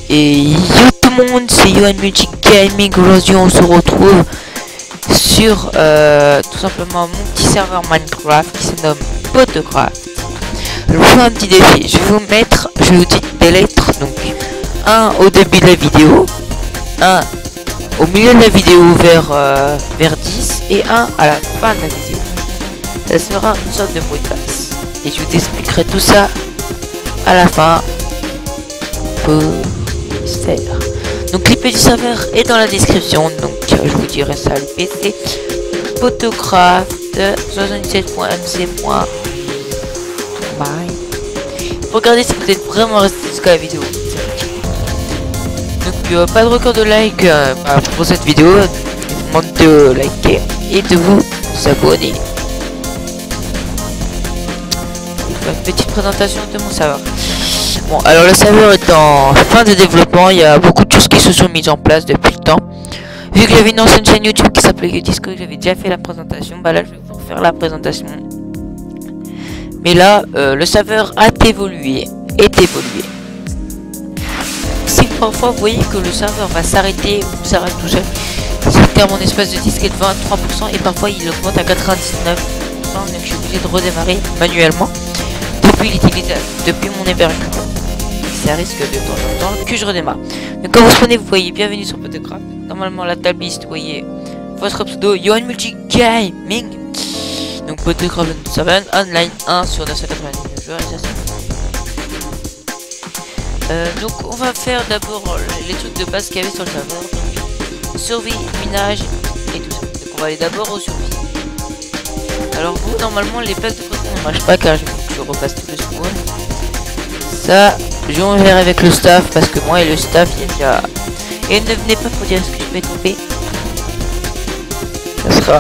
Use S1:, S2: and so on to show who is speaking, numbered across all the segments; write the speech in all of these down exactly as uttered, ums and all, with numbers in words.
S1: Et yo tout le monde, c'est Yohan Multi Gaming. Aujourd'hui on se retrouve sur euh, tout simplement mon petit serveur Minecraft qui se nomme Potocraft. Je vous fais un petit défi, je vais vous mettre, je vais vous dire des lettres, donc un au début de la vidéo, un au milieu de la vidéo vers, euh, vers dix et un à la fin de la vidéo. Ça sera une sorte de mot de passe et je vous expliquerai tout ça à la fin. Donc l'I P du serveur est dans la description, donc je vous dirai ça, le P C Potocraft soixante-dix-sept point m c. Regardez si vous êtes vraiment resté jusqu'à la vidéo. Donc euh, pas de record de like euh, bah, pour cette vidéo, je vous demande de liker et de vous abonner. Je vais faire une petite présentation de mon serveur. Bon, alors le serveur est en fin de développement, il y a beaucoup de choses qui se sont mises en place depuis le temps. Vu que j'avais une ancienne chaîne YouTube qui s'appelait Disco, j'avais déjà fait la présentation, bah là je vais vous refaire la présentation. Mais là, euh, le serveur a évolué, est évolué. Si parfois vous voyez que le serveur va s'arrêter ou s'arrête tout seul, c'est car mon espace de disque est de vingt-trois pour cent et parfois il augmente à quatre-vingt-dix-neuf pour cent, donc je suis obligé de redémarrer manuellement depuis l'utilisation, depuis mon hébergement. Ça risque de temps en temps que je redémarre. Donc quand vous spawnez, vous voyez bienvenue sur Potocraft. Normalement la table liste, vous voyez votre pseudo Yohan Multi Gaming. Donc Potocraft sept online un sur neuf cent quatre-vingt-dix-neuf joueurs. Euh, donc on va faire d'abord les trucs de base qu'il y avait sur le serveur. Donc survie, minage et tout ça. Donc on va aller d'abord au survie. Alors vous, normalement les plaques de Pokémon ne marchent pas car je, je repasse tout le spawn. Ça, je vais faire avec le staff parce que moi et le staff il y a déjà... Et ne venez pas pour dire ce que je vais tromper. Ça sera...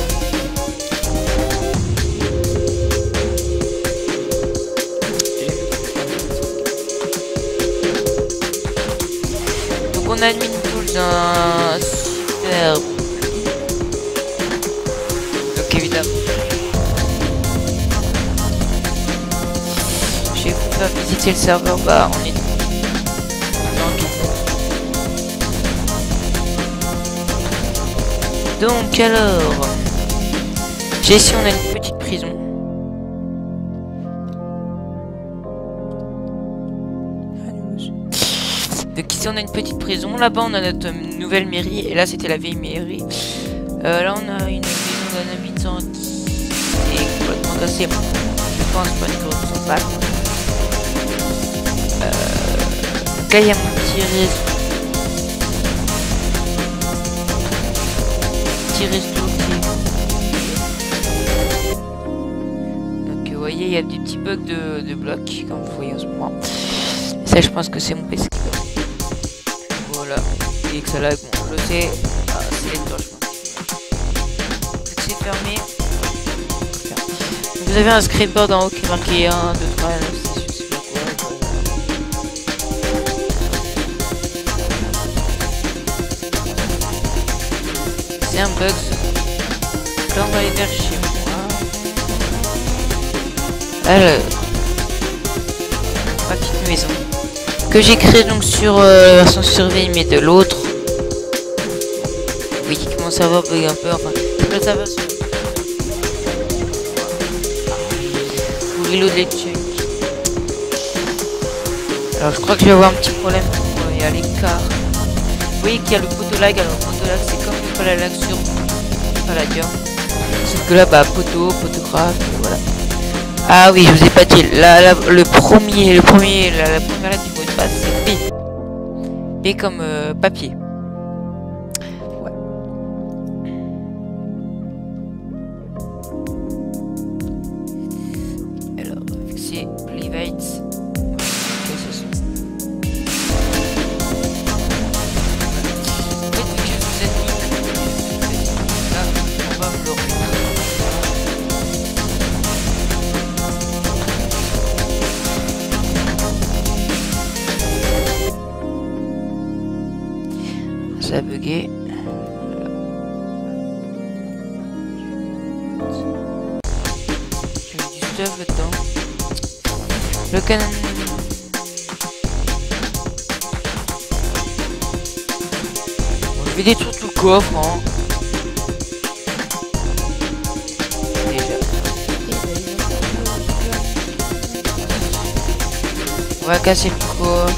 S1: Donc on a admin tools un super... Donc évidemment... Je vais vous faire visiter le serveur, bah on est donc alors j'ai ici on a une petite prison. Donc ici on a une petite prison, là-bas on a notre nouvelle mairie et là c'était la vieille mairie. Euh, là on a une maison d'un habitant qui est complètement cassée. Je pense pas que je ne pas. Euh, donc là il y a mon petit resto. Petit resto qui... Donc vous voyez il y a des petits bugs de, de blocs comme vous voyez en ce moment. Ça je pense que c'est mon P C. Voilà. Et que ça lag, bon je sais. Ah, c'est les torches. Vu que c'est fermé. Vous avez un scriptboard en haut qui est marqué un, deux, trois, six, je sais pas quoi. C'est un bug. Là on va aller vers chez moi. Alors. Ma petite maison. Que j'ai créé donc sur euh, la version survie mais de l'autre. Vous voyez que mon serveur bug un peu. Enfin, c'est pas le serveur sur... Reload les checks. Alors je crois que je vais avoir un petit problème pour y aller car vous voyez qu'il y a le poteau lag. Alors le poteau lag c'est comme le palalag sur Palladium. Sauf que là bah poteau, Potocraft, voilà. Ah oui je vous ai pas dit la, la, le premier, le premier, la, la première lettre du mot de passe c'est P. P comme euh, papier. Private. Ça a bugué. J'ai mis du stuff là-dedans. Le canon. vais détruire tout le coffre, hein. Déjà. On va casser le coffre.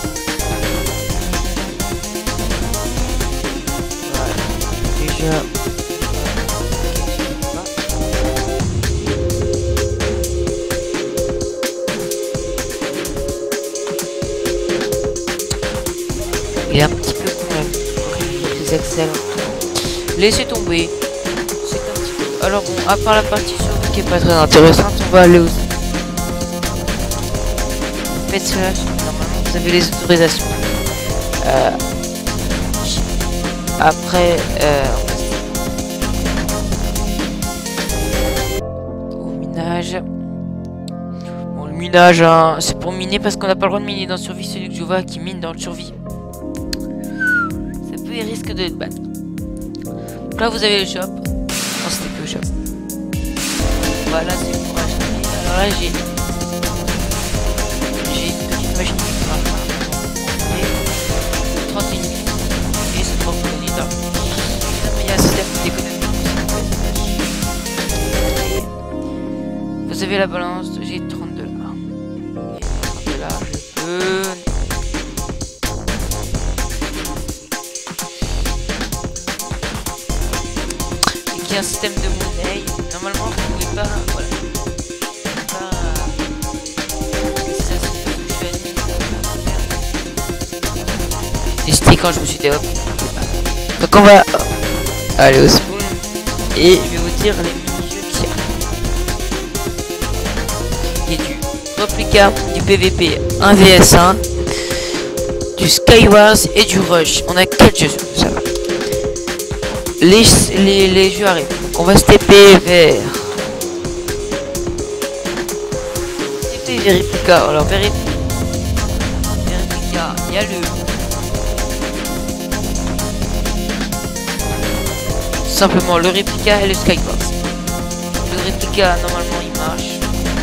S1: Voilà. Déjà. Il est un petit peu quand même. Les excellents. Laissez tomber. C'est un petit peu. Alors bon, à part la partie sur qui est pas très intéressante, on va aller aussi. Faites cela, normalement vous avez les autorisations. Euh, après, euh, au minage. Bon, le minage, hein, c'est pour miner parce qu'on n'a pas le droit de miner dans le survie. Celui que je vois qui mine dans le survie, il risque de être bad. Donc là vous avez le shop. Non, c'était plus le shop. Voilà, c'est pour acheter. Alors là j'ai j'ai une petite machine qui marche trente et une et c'est trop moniteur. Il y a un système d'économie. Vous avez la balance, j'ai trente dollars. Et trente dollars, je peux. Un système de monnaie, normalement vous pouvez pas, voilà, pas, ça c'est c'était quand je me suis dit hop, donc on va aller au spawn et je vais vous dire les mini-jeux qu'il y a. Il y a du réplica, du P V P un V S un, du Skywars et du Rush. On a quatre jeux sur tout ça. Les, les, les jeux arrivent. Donc on va se T P vers T P Verifica. Alors Verifica, il y a le simplement le réplica et le Skywars. Le réplica normalement il marche.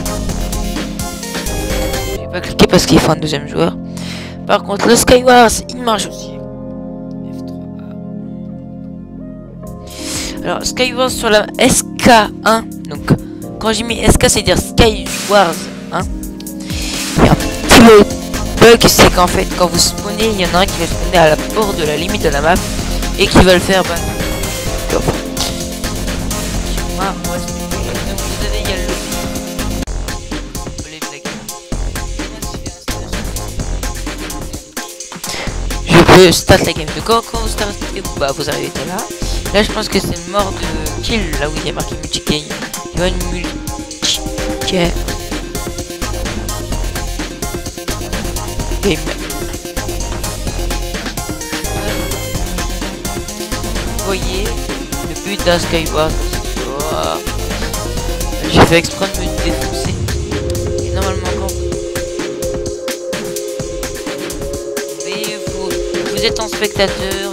S1: Je vais pas cliquer parce qu'il faut un deuxième joueur. Par contre le Skywars il marche aussi. Alors Skywars sur la S K un, donc quand j'ai mis S K c'est dire Skywars un. Il y a un petit bug, c'est qu'en fait quand vous spawnez, il y en a un qui va spawner à la porte de la limite de la map et qui va le faire bah, donc vous avez, il y a le je peux start la game. De quand, quand vous startez, bah vous arrivez là. Là je pense que c'est mort de kill, là où il y a marqué multi-game. Il y a une multi-game. Vous voyez le but d'un Skywars. J'ai fait exprès de me défoncer. Et normalement quand vous, vous êtes en spectateur.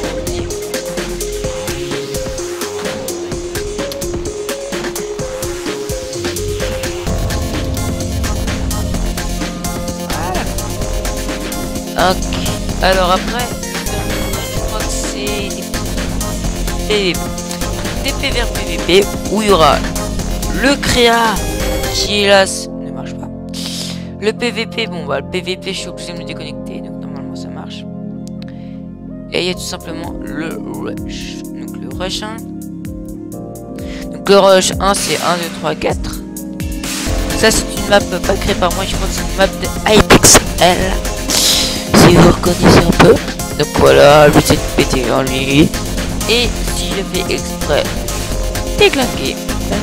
S1: Ok, alors après, je crois que c'est T P vers P V P où il y aura le créa qui hélas ne marche pas. Le P V P, bon bah le P V P je suis obligé de me déconnecter donc normalement ça marche. Et il y a tout simplement le rush. Donc le rush un. Donc le rush un c'est un, deux, trois, quatre. Ça c'est une map pas créée par moi, je crois que c'est une map de Hypixel. Si vous reconnaissez un peu. Donc voilà, le but c'est de péter en lui. Et si je fais exprès déclinquer.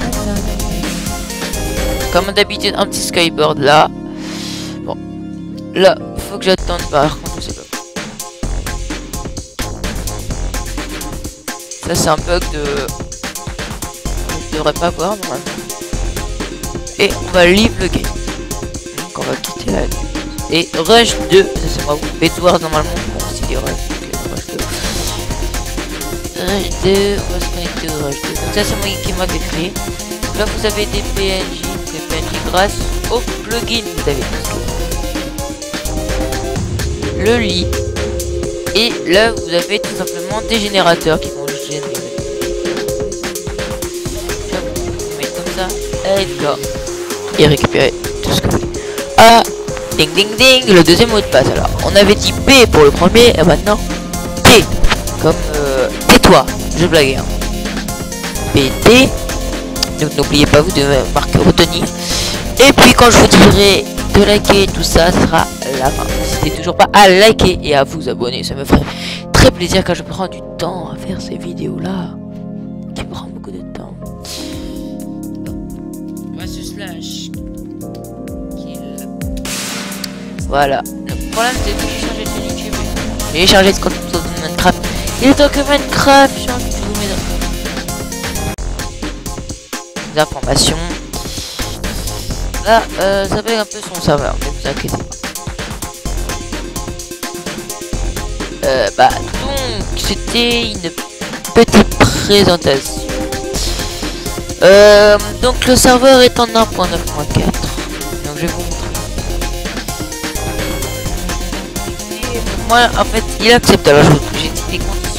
S1: Comme d'habitude un petit skyboard là. Bon. Là, faut que j'attende par contre je sais pas. Ça c'est un bug de. Je devrais pas voir normalement. Et on va leave le game. Donc on va quitter la game. Et rush deux, ça c'est moi, Bedwars normalement on considère rush, donc rush deux. Rush deux, on va se connecter au rush deux. Donc ça c'est moi qui m'a créé. Donc là vous avez des P N J, des P N J grâce au plugin, vous avez tout. Le lit, Et là vous avez tout simplement des générateurs qui vont générer. Vous mettez comme ça, Edgar. Et récupérer tout ce que vous voulez. Ah, ding ding ding, le deuxième mot de passe. Alors, on avait dit P pour le premier, et maintenant T. Comme euh, tais-toi, je blague. Hein. P T. Donc n'oubliez pas vous de marquer retenir. Et puis quand je vous dirai de liker tout ça, ça sera la fin. N'hésitez toujours pas à liker et à vous abonner. Ça me ferait très plaisir car je prends du temps à faire ces vidéos là. Qui prend beaucoup de temps. On va se slash. Kill. Voilà. Le problème c'est que j'ai changé de YouTube. J'ai changé de compte de Minecraft. Il est temps que Minecraft change tous mes informations. Là, euh, ça fait un peu son serveur, mais vous inquiétez pas. Euh, bah, donc, c'était une petite présentation. Euh, donc, le serveur est en un point neuf point quatre. Donc, je vais vous montrer. Et moi, en fait, il accepte. Alors, je vous j'ai dit les conditions.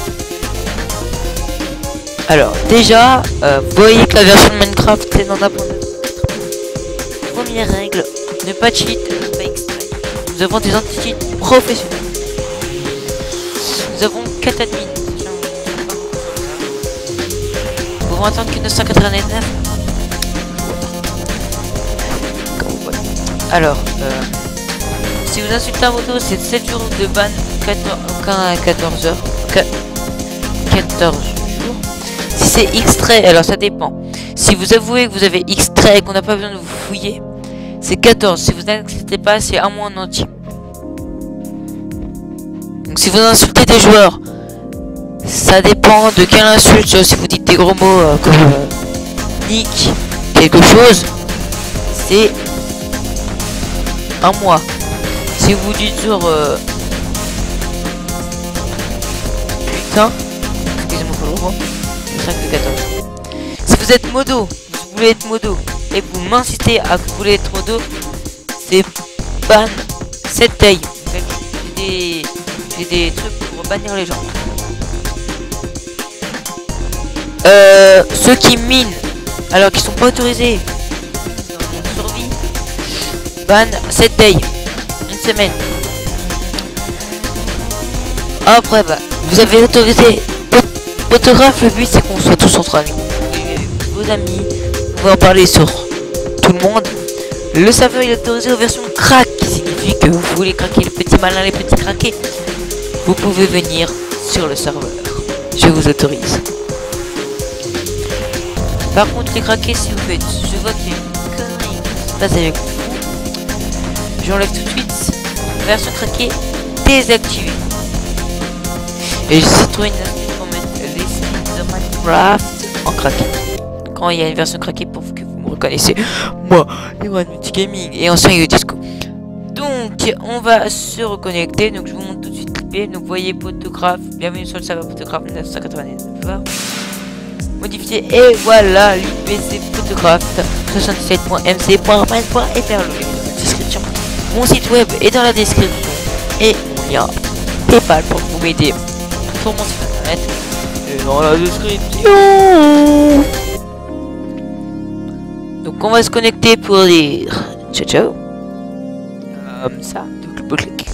S1: Alors, déjà, euh, vous voyez que la version de Minecraft est en un point neuf. Première règle, ne pas cheat, ne pas extraire. Nous avons des anti-cheats professionnels. Nous avons quatre admins. Nous pouvons attendre que neuf cent quatre-vingt-dix-neuf. Alors, euh, si vous insultez un moto, c'est sept jours de ban, quatorze heures. quatorze jours. Si c'est extrait, alors ça dépend. Si vous avouez que vous avez extrait et qu'on n'a pas besoin de vous fouiller, c'est quatorze. Si vous n'acceptez pas, c'est un mois en entier. Donc si vous insultez des joueurs, ça dépend de quelle insulte. Si vous dites des gros mots euh, comme euh, nick, quelque chose, c'est un mois. Si vous dites sur euh, putain, excusez-moi pour le mot, c'est cinq de quatorze. Si vous êtes modo, vous voulez être modo, et vous m'incitez à que vous voulez être modo, c'est ban sept tailles. J'ai des, j'ai des trucs pour bannir les gens. Euh, ceux qui minent, alors qu'ils sont pas autorisés dans survie, ban sept days, une semaine. Après, bah, vous avez autorisé photographe. Le but c'est qu'on soit tous entre amis. Vos amis, vous pouvez en parler sur tout le monde. Le serveur il est autorisé aux versions crack, qui signifie que vous voulez craquer les petits malins, les petits craqués. Vous pouvez venir sur le serveur. Je vous autorise. Par contre, les craqués, si vous faites, je vois qu'il y a une connerie qui se passe avec vous. J'enlève tout de suite. Version craquée désactivée. Et j'ai trouvé une astuce pour mettre les skins de Minecraft en craqué. Quand il y a une version craquée pour que vous me reconnaissez. Moi, Iwan Multigaming et ancien Yo Disco. Donc, on va se reconnecter. Donc, je vous montre tout de suite l'I P. Donc, vous voyez photographe. Bienvenue sur le serveur photographe neuf cent quatre-vingt-dix-neuf. Modifier et voilà, l'I P c'est photographe soixante-dix-sept point m c point mail point f r. Le lien est dans la description. Mon site web est dans la description et mon lien PayPal pour vous m'aider sur mon site internet est dans la description. Donc on va se connecter pour dire ciao ciao. Comme ça, double clic.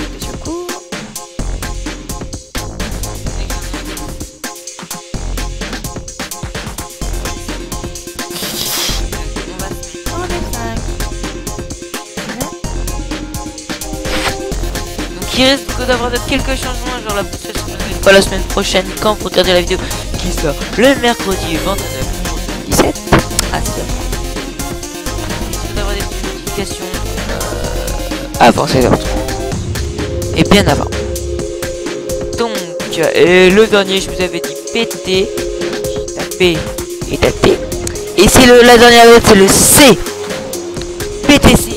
S1: Il risque d'avoir quelques changements, genre la pas la semaine prochaine quand vous regardez la vidéo qui sort le mercredi vingt-neuf dix-sept à seize heures. Il risque d'avoir des notifications euh, avant seize heures trente et bien avant. Donc et le dernier je vous avais dit P T, P et T, et c'est le la dernière lettre c'est le C, P T C.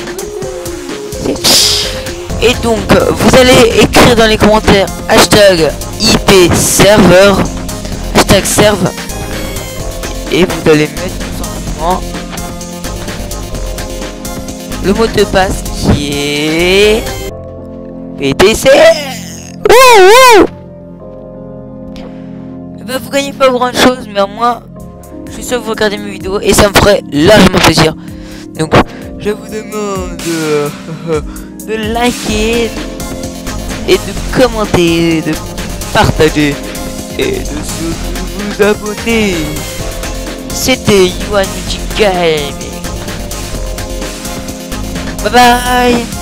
S1: Et donc, vous allez écrire dans les commentaires hashtag I P serveur, hashtag serve, et vous allez mettre tout simplement le mot de passe qui est P T C. Wouh, wouh. Bah, vous gagnez pas grand chose, mais au moins, je suis sûr que vous regardez mes vidéos et ça me ferait largement plaisir. Donc, je vous demande euh, de liker et de commenter, de partager et de surtout vous abonner. C'était Yohan Gaming. Bye bye.